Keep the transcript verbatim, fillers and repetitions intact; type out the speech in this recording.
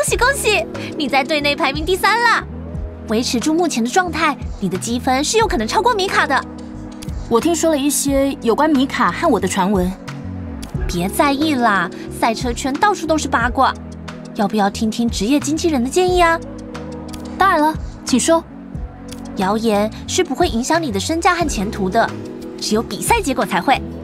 喜恭喜，你在队内排名第三啦！维持住目前的状态，你的积分是有可能超过米卡的。 我听说了一些有关米卡和我的传闻。 别在意啦，赛车圈到处都是八卦。要不要听听职业经纪人的建议啊？ 当然了，请说。 谣言是不会影响你的身价和前途的，只有比赛结果才会。